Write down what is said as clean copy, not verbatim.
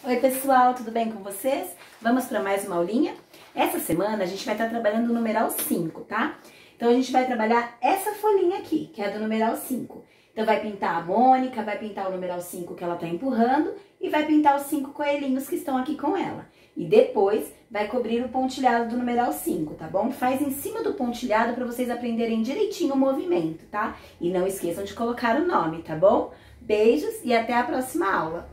Oi pessoal, tudo bem com vocês? Vamos para mais uma aulinha? Essa semana a gente vai estar trabalhando o numeral 5, tá? Então a gente vai trabalhar essa folhinha aqui, que é do numeral 5. Então vai pintar a Mônica, vai pintar o numeral 5 que ela tá empurrando e vai pintar os 5 coelhinhos que estão aqui com ela. E depois vai cobrir o pontilhado do numeral 5, tá bom? Faz em cima do pontilhado para vocês aprenderem direitinho o movimento, tá? E não esqueçam de colocar o nome, tá bom? Beijos e até a próxima aula!